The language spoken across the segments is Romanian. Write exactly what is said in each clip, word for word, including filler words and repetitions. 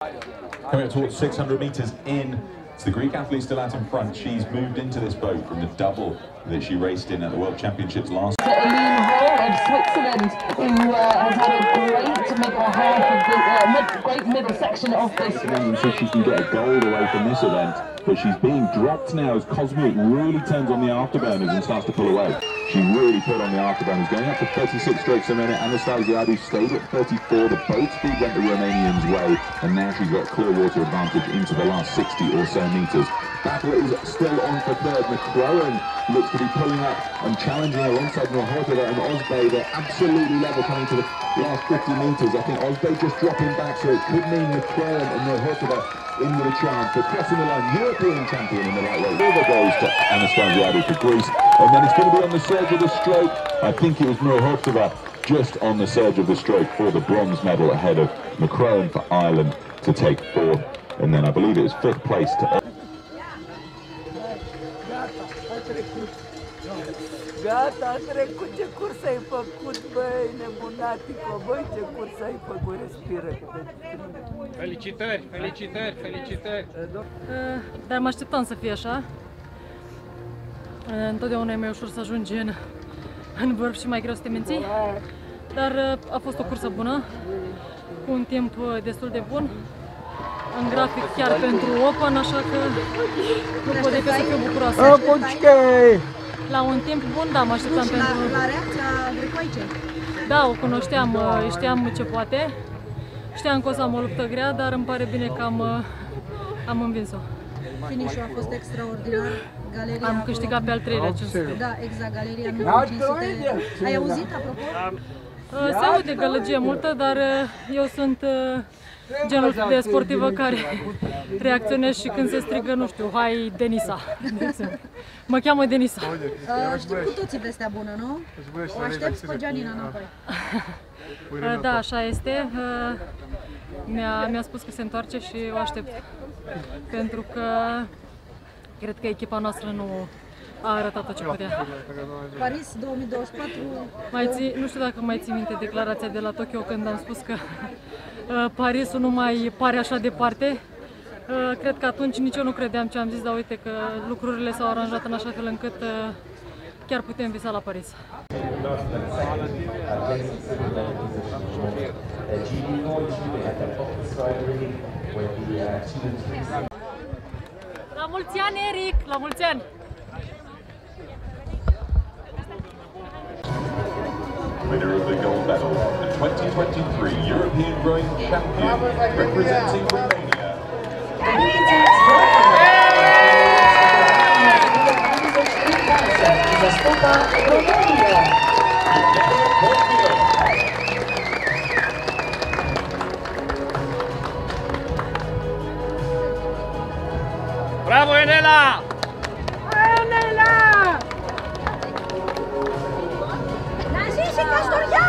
Coming up towards six hundred metres in, it's the Greek athlete still out in front. She's moved into this boat from the double that she raced in at the World Championships last. Eileen Hall of Switzerland, who uh, has had a great middle half of the uh, mid, great middle section of this. So she can get a gold away from this event, but she's being dropped now as Cosmic really turns on the afterburners and starts to pull away. She really put on the afterburners, going up to thirty-six strokes a minute. Anastasiadou stayed at thirty-four. The boat speed went the Romanians' way, and now she's got clear water advantage into the last sixty or so metres. Battle is still on for third. McCrowan looks to be pulling up and challenging alongside Norhotova and Osbey. They're absolutely level coming to the last fifty metres. I think Osbey just dropping back, so it could mean McCrowan and Norhotova in with a chance. But crossing the line, European champion in the lightweight. Over goes to Anastasiadou for Greece, and then it's going to be on the surge of the stroke. I think it was Norhotova just on the surge of the stroke for the bronze medal ahead of McCrowan for Ireland to take fourth, and then I believe it was fifth place to. Gata, a trecut, ce curs ai făcut, băi, nebunatico, băi, ce curs ai făcut, respiră. Felicitări, felicitări, felicitări. Dar mă așteptam să fie așa. Întotdeauna e mai ușor să ajungi în, în vârf și mai greu să te menții. Dar a fost o cursă bună, cu un timp destul de bun. În grafic chiar pentru Open, așa că nu pot decât să fiu bucuroasă. La un timp bun, da, mă așteptam pentru... La, la reacția grecoaice? Da, o cunoșteam, știam ce poate. Știam că o să am o luptă grea, dar îmi pare bine că am, am învins-o. Finish-ul a fost extraordinar. Galeria am câștigat pe al treilea cinci sute. Da, exact, Galeria numărul cinci sute. Ai auzit, apropo? Se aude gălăgie multă, dar eu sunt genul de sportivă care reacționez și când se strigă, nu știu, hai Denisa. Mă cheamă Denisa. Uh, știm cu toții vestea bună, nu? O aștepți pe Gianina înapoi. Da, așa este. Mi-a mi-a spus că se întoarce și o aștept. Pentru că cred că echipa noastră nu a arătat tot ce putea. Paris două mii douăzeci și patru... Mai ții, nu știu dacă mai ții minte declarația de la Tokyo când am spus că uh, Parisul nu mai pare așa departe. Uh, cred că atunci nici eu nu credeam ce am zis, dar uite că lucrurile s-au aranjat în așa fel încât uh, chiar putem visa la Paris. La mulți ani, Eric! La mulți ani! Winner of the gold medal, the twenty twenty-three European Rowing Champion, representing Romania. Bravo, Enela! Enela! Να ζήσει η Καστοριά!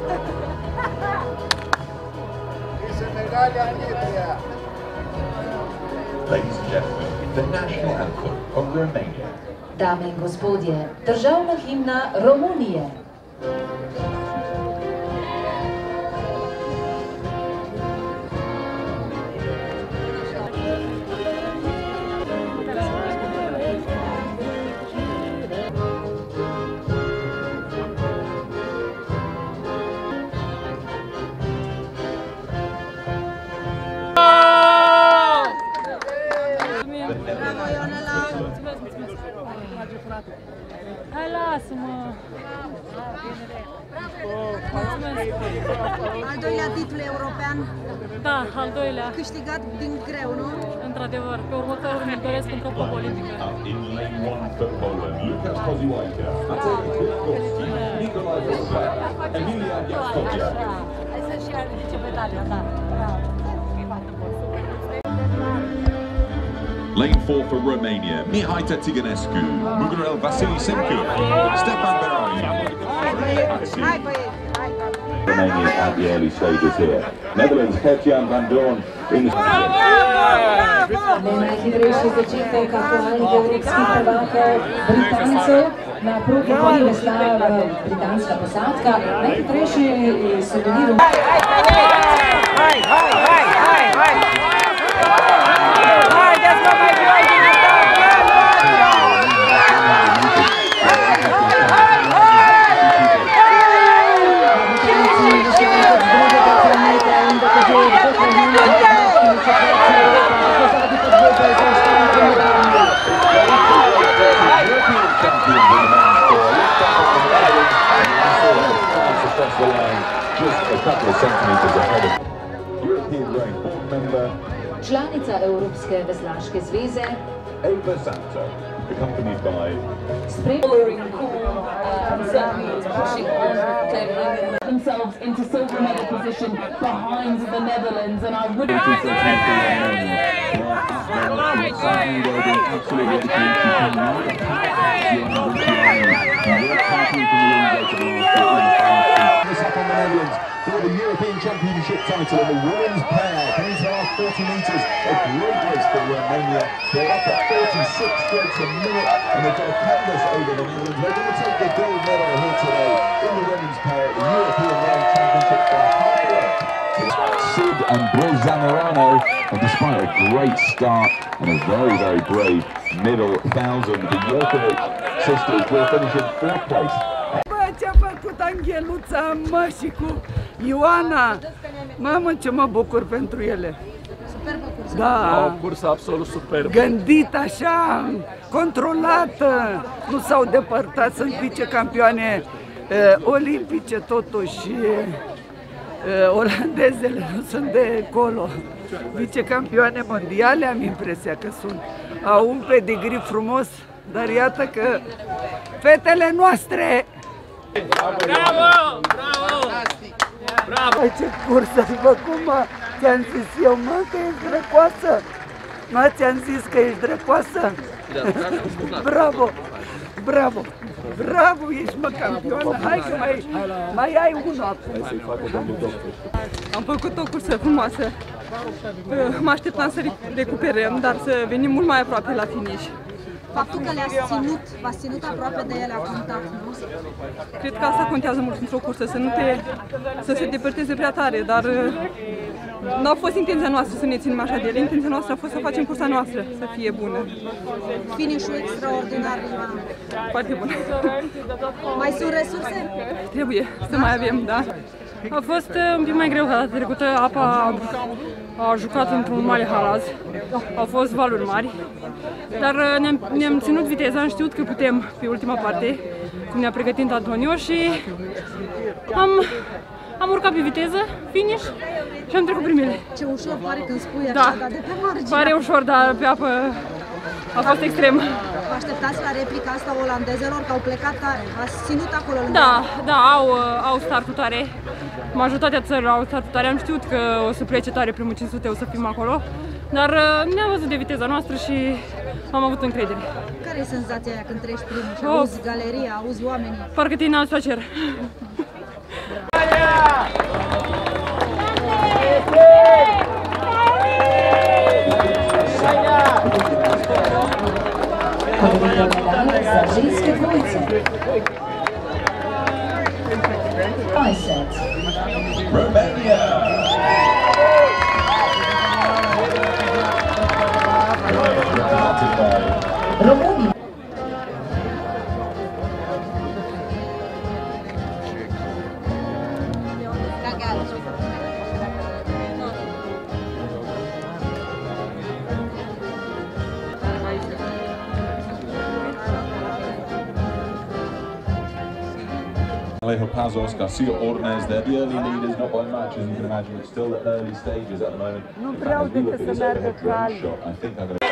Είσαι μεγάλη αλήθεια! Ladies and gentlemen, the national anthem of Romania. Dame in gospodje, državna himna Romunije. Hai, lasă-mă! Al doilea titlu european. Da, al doilea. Câștigat din greu, nu? Într-adevăr, pe următorul mi-l doresc într-o cupă olimpică. In lane one for Poland, Lukas Koziwajka, Matej Kwiatkowski, Nikolaj Rosberg, Emilia Jaskowska. Hai să-și ia ce medalia, da. Lane four for Romania, Mihai Tătiganescu, Mugurel Vasily Semcu, Stefan Berai. Romania at the early stages here. Netherlands, Kertjan van Doorn in the... Najhitrejši začetek aktualnega evropskega prvaka Britancev. Na progi pol veslala britanska posadka. Najhitrejši so bili... member, Članica Evropske veslaške zveze, Ava Santo, accompanied by Following cool uh, and certainly pushing on, taking themselves into silver medal position behind the Netherlands, and I would for the European Championship title in the women's pair. Coming to the last forty metres, a great race for Romania. They're up at forty-six strokes a minute, and they've got a canvas over the Netherlands. They're going to take the gold medal here today in the women's pair at the European World Championship for half a lap. Sid and Brill Zamorano, and despite a great start and a very, very brave middle thousand, the Jokovic sisters will finish in fourth place. Ce-a făcut Angheluța, mă, și cu Ioana, mamă, ce mă bucur pentru ele. Superbă cursă. Da, O cursă absolut superbă. gândit așa, controlată, nu s-au depărtat, sunt vicecampioane uh, olimpice totuși, uh, olandezele nu sunt de acolo, vicecampioane mondiale, am impresia că sunt, au un pedigree frumos, dar iată că fetele noastre. Bravo! Bravo! Bravo! Ai, ce cursă ai făcut, mă? Ți-am zis eu, mă, că ești drăcoasă. Mă, ți-am zis că ești drăcoasă. Bravo! Bravo! Bravo, ești, mă, campioană. Hai că mai, mai ai unul acum. Am făcut o cursă frumoasă. Mă așteptam să recuperăm, dar să venim mult mai aproape la finish. Faptul că le-ați ținut, v-ați ținut aproape de ele a contat, nu? Cred că asta contează mult într-o cursă, să nu te, să se depărteze prea tare, dar nu a fost intenția noastră să ne ținem așa de ele, intenția noastră a fost să facem cursa noastră, să fie bună. Finish-ul extraordinar, Ioana. Foarte bun. Mai sunt resurse? Trebuie să mai avem, da. A fost un pic mai greu ca data trecută, apa a jucat într-un mare halaz, au fost valuri mari, dar ne-am, ne-am ținut viteza, am știut că putem pe ultima parte, cum ne-a pregătit Antonio și am, am urcat pe viteză, finish și am trecut primele. Ce ușor pare când spui așa, Da, dar de pe margine. pare ușor, dar pe apă a fost extrem. Vă așteptați la replica asta olandezelor, că au plecat tare, ați ținut acolo lângă. Da, da, au, au startul tare. Majoritatea țărilor au startul tare. Am știut că o să plece tare primul cinci sute, o să fim acolo. Dar ne-am văzut de viteza noastră și am avut încredere. Care e senzația aia când treci primul și Oh. auzi galeria, auzi oamenii? Parcă te înalți la cer. za ženske dvojice. Five sets. Romania! România. Alejo Pazos, Garcia Ordonez, they're the early leaders, not by much as you can imagine. It's still at early stages at the moment. Nu vreau decât să meargă cal. I think I'm going to...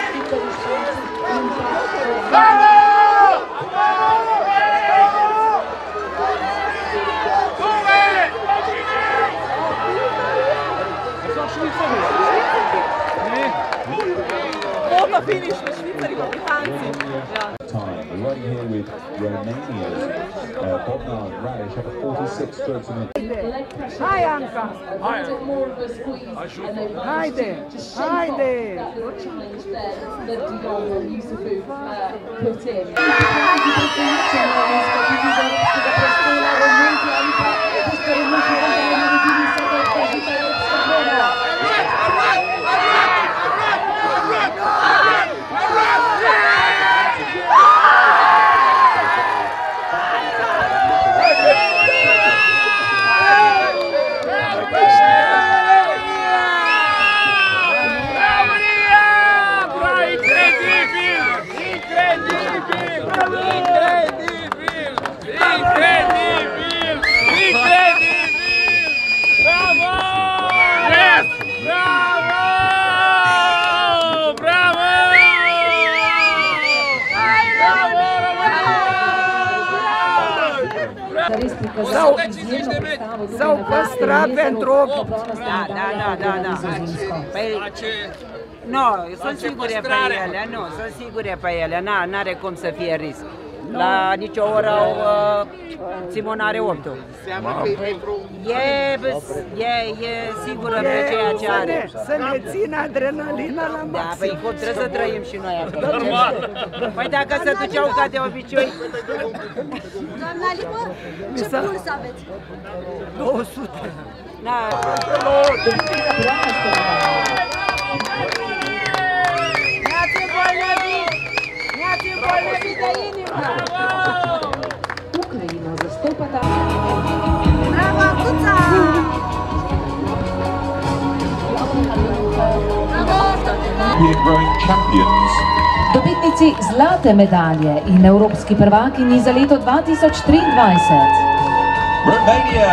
Foto finish cu șvițării, cu britanții. Time. We're right here with Romania's uh, Bogdan Radic at forty-six strokes a minute. Hai, Anca! Haide! Haide! Incredibil! Incredibil! S-au păstrat pentru opt. Da, da, da, da, da. Păi, nu, sunt sigure pe ele, nu, sunt sigure pe ele, n-are cum să fie risc. La nicio oră au, uh, Simona are optul. E, e, e sigură pe ceea ce are. Să ne țină adrenalina la maxim. Da, păi cum trebuie să trăim și noi acolo. Păi dacă se duceau ca de obicei. Doamna Lipă, ce puls aveți? două sute. Da. Ne-ați îmbolnăvit! Ne-ați îmbolnăvit de inimă! Ucraina zastupata. Bravo, Acuța! Growing champions. Dobitnici zlate medalje in evropski prvakinji za leto dva tisoč triindvajset. Romania.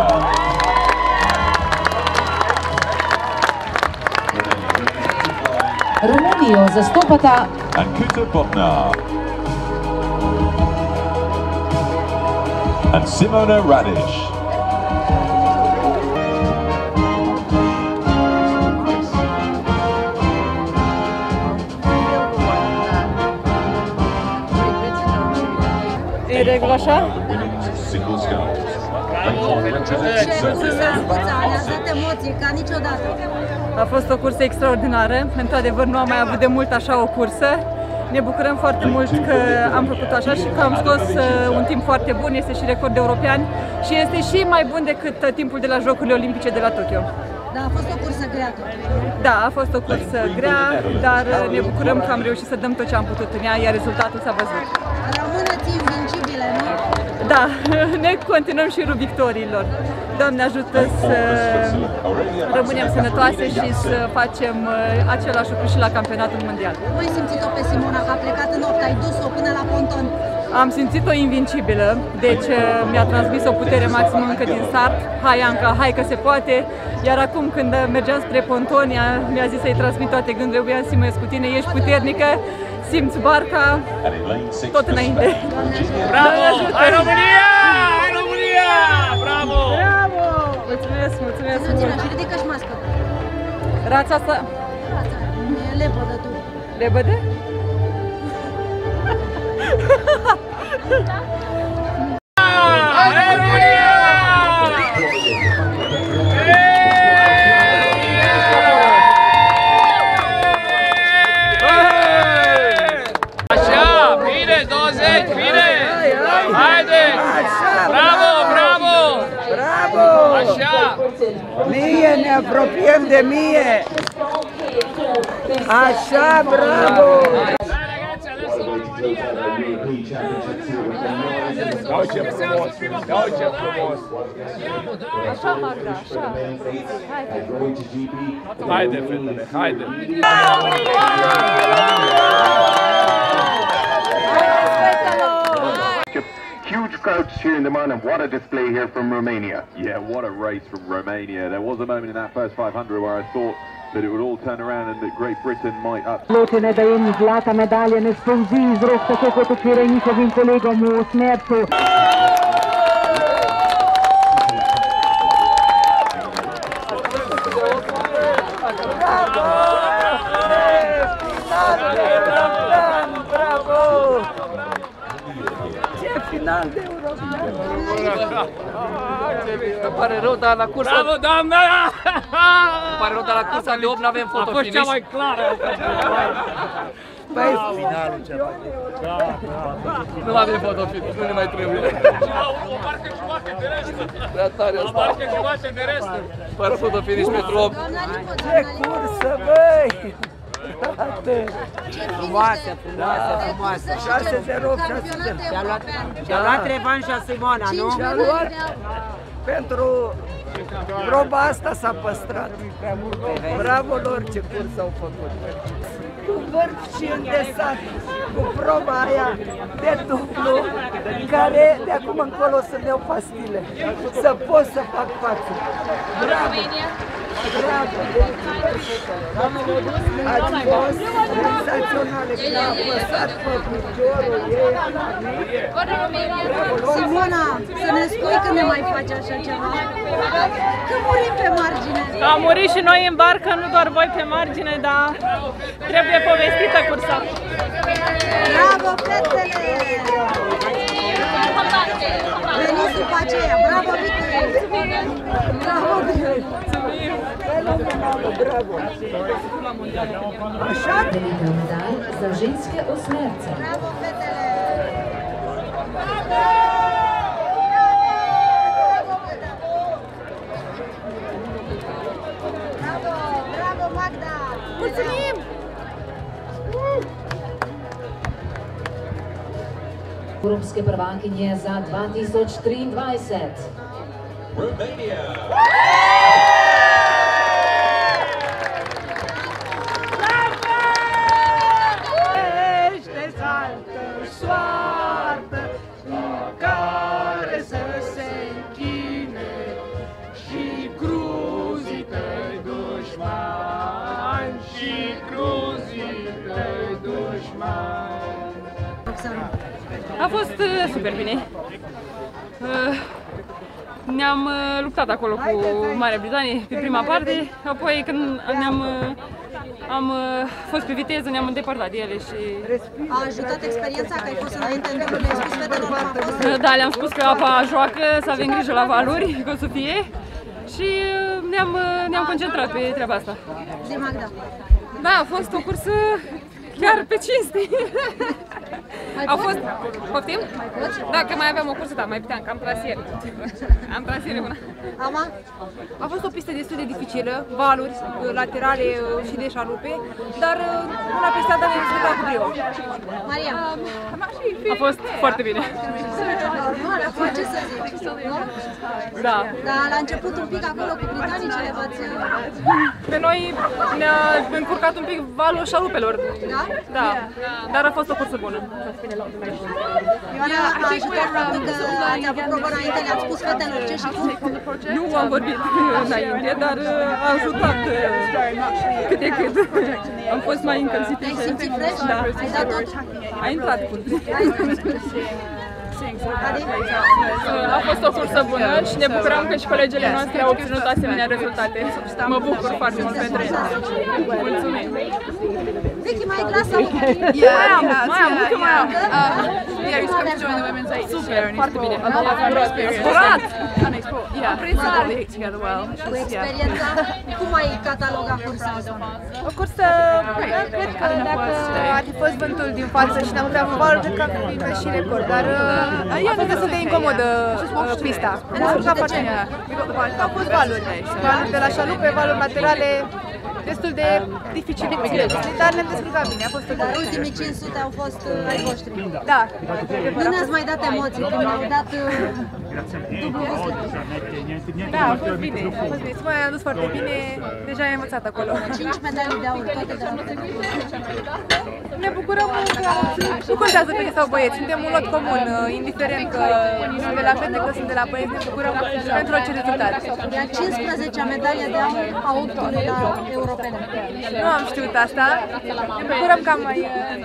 Romunijo zastopata Ankuta Botnar and Simona Radic. E regulă așa? Ne-ați dat emoții ca niciodată. A fost o cursă extraordinară. Într-adevăr, nu am mai avut de mult așa o cursă. Ne bucurăm foarte mult că am făcut așa și că am scos un timp foarte bun. Este și record european și este și mai bun decât timpul de la Jocurile Olimpice de la Tokyo. Da, a fost o cursă grea. Da, a fost o cursă grea, dar ne bucurăm că am reușit să dăm tot ce am putut în ea, iar rezultatul s-a văzut. Rămâneți invincibile, nu? Da, ne continuăm și rugul victoriilor. Doamne ajută să rămânem sănătoase și să facem același lucru și la campionatul mondial. Cum ai simțit-o pe Simona, că a plecat în opt, ai dus-o până la ponton? Am simțit-o invincibilă, deci mi-a transmis o putere maximă încă din start. Hai Anca, hai că se poate! Iar acum când mergeam spre ponton, mi-a zis să-i transmit toate gândurile, Uian Simăiesc cu tine, ești puternică, simți barca, tot înainte. Bravo! Hai România! Hai România! Bravo! Bravo! Mulțumesc, mulțumesc mult! Și ridică-și mască. Rața asta... E lepădă tu. Lepădă? Hai România! Așa, bine, douăzeci, bine! Haideți! Bravo, bravo! Bravo! Așa! Mie, ne apropiem de mie! Așa, bravo! Dau ce frumos! Dau ce frumos! Așa, Magda, așa! Haide, fetele, haide! Huge crowds cheering them on, and what a display here from Romania. Yeah, what a race from Romania. There was a moment in that first five hundred where I thought that it would all turn around and that Great Britain might up. Ločene da je zlata medalja ne spolzi iz rok, tako kot včeraj njihovim kolegom v Smercu. Final de european. Îmi pare rău, dar la cursa... Bravo, doamna! Îmi pare rău, dar la cursa de opt n-avem foto finish. A fost cea mai clară. Păi, finalul ceva. Da, da. Nu avem foto finish, nu ne mai trebuie. Parcă jumate de restă. Prea tare asta. Parcă jumate de restă. Fără foto finish pentru opt. Ce cursă, băi! Frumoasă, frumoasă, frumoasă. șase zero, șase zero. Și-a luat, și-a luat revanșa Simona, nu? Și-a luat pentru proba asta s-a păstrat. Bravo lor, ce curs au făcut. Cu vârf și îndesat, cu proba aia de dublu, care de acum încolo să-mi iau pastile, să pot să fac față. Bravo! Bravo! Ați fost senzaționale, când a apăsat pe piciorul ei. Simona, să ne spui când ne mai faci așa ceva? Că murim pe margine. Am murit și noi în barcă, nu doar voi pe margine, dar trebuie povestită cursa. Bravo, fetele! Veniți după aceea, bravo, Victorie! Bravo, Victorie! Bravo! Așa? Велика медаль за женске осмерце. Bravo, fetele! Bravo, bravo, Magda! Mulțumim! Evropske prvakinje za dva tisoč triindvajset. Romania. Ește saltă soartă care să se închine și cruzii tăi dușmani, și cruzii tăi dușmani. A fost uh, super bine. Uh, Ne-am uh, luptat acolo cu Marea Britanie pe prima parte, apoi când ne-am uh, am uh, fost pe viteză, ne-am îndepărtat de ele și... A ajutat experiența că ai fost înainte în dublul, le-ai spus fetelor cum a fost? Da, le-am spus că apa joacă, să avem grijă la valuri, că o să fie și uh, ne-am uh, ne-am concentrat pe treaba asta. Zi, Magda. Da, a fost o cursă chiar pe cinste. Au fost... Poftim? Da, că mai aveam o cursă, da, mai puteam, că am trasier. Am trasier una. Ama? A fost o pistă destul de dificilă, valuri laterale și de șalupe, dar una peste alta ne-am descurcat cu brio. Maria? A fost foarte bine. Normal, acum ce să zic, nu? Da. Dar la început un pic acolo cu britanicele v-ați... Pe noi ne-a încurcat un pic valul șalupelor. Da? Da. Dar a fost o cursă bună. Ioana, a ajutat faptul că ați avut probă înainte, le-ați spus fetelor ce și cum? Nu am vorbit înainte, dar a ajutat cât de cât. Am fost mai încălzită. Te-ai simțit fresh? Da. Ai dat tot? A intrat cu Adi? A fost o cursă bună și ne bucurăm că și colegele noastre au obținut asemenea rezultate. Mă bucur foarte mult pentru ele. Mulțumim! Vicky, mai ai glas sau? Mai am, mai am, încă mai am. Yeah, he's come to join the women's eight. Super, foarte bine. A lot of good experience. Curat! And explore. Yeah, pretty sad we hit together well. Cu experiența, cum ai cataloga cursa asta? O cursă, cred că dacă ar fi fost vântul din față și ne-am uitat în valuri, cred că ar fi mers și record, dar a fost destul de incomodă pista. Ne-am descurcat foarte bine. Au fost valuri, valuri de la șalupe, valuri laterale, destul de dificil, dar ne-am descurcat bine, a fost o Dar ultimii cinci sute au fost ai voștri. Da. Nu ne-ați mai dat emoții când mi-au dat dublu vâsle. Da, a fost bine, a fost bine. Simona ne-a dus foarte bine, deja am învățat acolo. cinci medalii de aur, toate de aur. Ne bucurăm că nu contează fete sau băieți, suntem un lot comun, indiferent că sunt de la fete, că sunt de la băieți, ne bucurăm pentru orice rezultat. E a cincisprezecea medalie de aur a optului la europene. Nu am știut asta, ne bucurăm că am mai...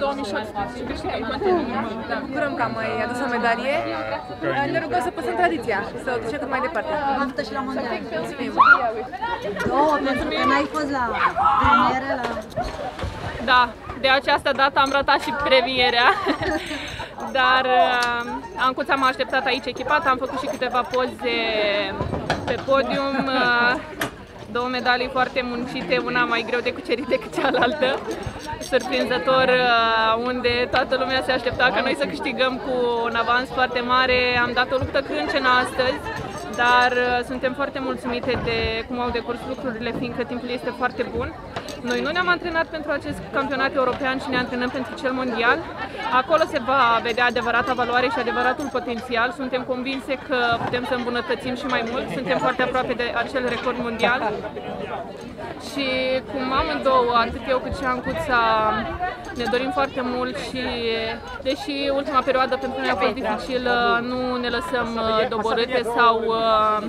Ne bucurăm că am mai adus o medalie, ne rugăm să păstrăm tradiția și să o ducem cât mai departe. Baftă și la mondial. Mulțumim! Două, pentru că n-ai fost la premiere, la... Da, de această dată am ratat și premierea, dar uh, Ancuța m-a așteptat aici echipat, am făcut și câteva poze pe podium, uh, două medalii foarte muncite, una mai greu de cucerit decât cealaltă, surprinzător, uh, unde toată lumea se aștepta ca noi să câștigăm cu un avans foarte mare, am dat o luptă crâncenă astăzi, dar uh, suntem foarte mulțumite de cum au decurs lucrurile, fiindcă timpul este foarte bun. Noi nu ne-am antrenat pentru acest campionat european, ci ne antrenăm pentru cel mondial. Acolo se va vedea adevărata valoare și adevăratul potențial. Suntem convinse că putem să îmbunătățim și mai mult. Suntem foarte aproape de acel record mondial. Și cum amândouă, atât eu cât și Ancuța, ne dorim foarte mult și, deși ultima perioadă pentru noi a fost dificilă, nu ne lăsăm doborâte sau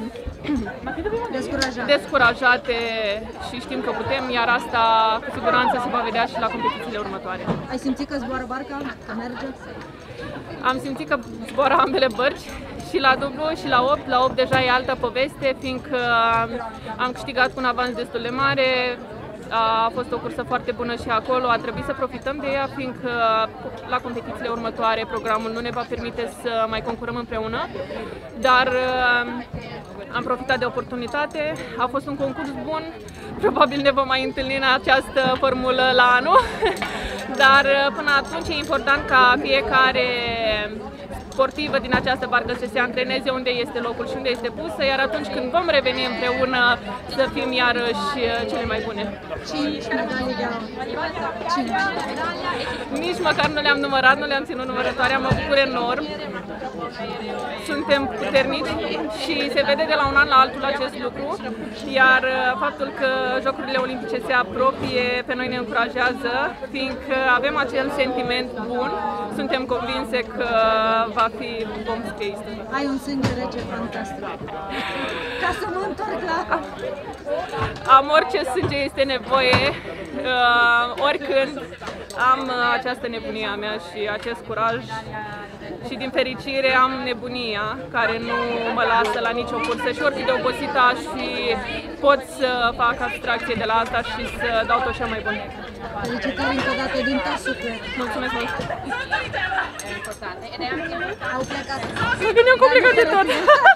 Descurajate. descurajate și știm că putem, iar asta cu siguranță se va vedea și la competițiile următoare. Ai simțit că zboară barca? Că merge? Am simțit că zboară ambele bărci, și la dublu și la opt. La opt deja e altă poveste, fiindcă am câștigat cu un avans destul de mare. A fost o cursă foarte bună și acolo, a trebuit să profităm de ea, fiindcă la competițiile următoare programul nu ne va permite să mai concurăm împreună, dar am profitat de oportunitate, a fost un concurs bun, probabil ne vom mai întâlni în această formulă la anul, dar până atunci e important ca fiecare sportivă din această barcă să se antreneze unde este locul și unde este pusă, iar atunci când vom reveni împreună să fim iarăși cele mai bune. cinci medalii de aur. cinci. Nici măcar nu le-am numărat, nu le-am ținut numărătoarea, mă bucur enorm. Suntem puternici și se vede de la un an la altul acest lucru, iar faptul că Jocurile Olimpice se apropie pe noi ne încurajează, fiindcă avem acel sentiment bun, suntem convinse că va fi vom scrie istorie. Ai un sânge rece fantastic. Ca să mă întorc la... Am orice sânge este nevoie, uh, oricând am această nebunie a mea și acest curaj și din fericire am nebunia care nu mă lasă la nicio cursă și oricât de obosită aș fi, pot să fac abstracție de la asta și să dau tot cel mai bun. Felicitări încă o dată din tot suflet. Mulțumesc mult! Au plecat. Ne-am complicat de tot!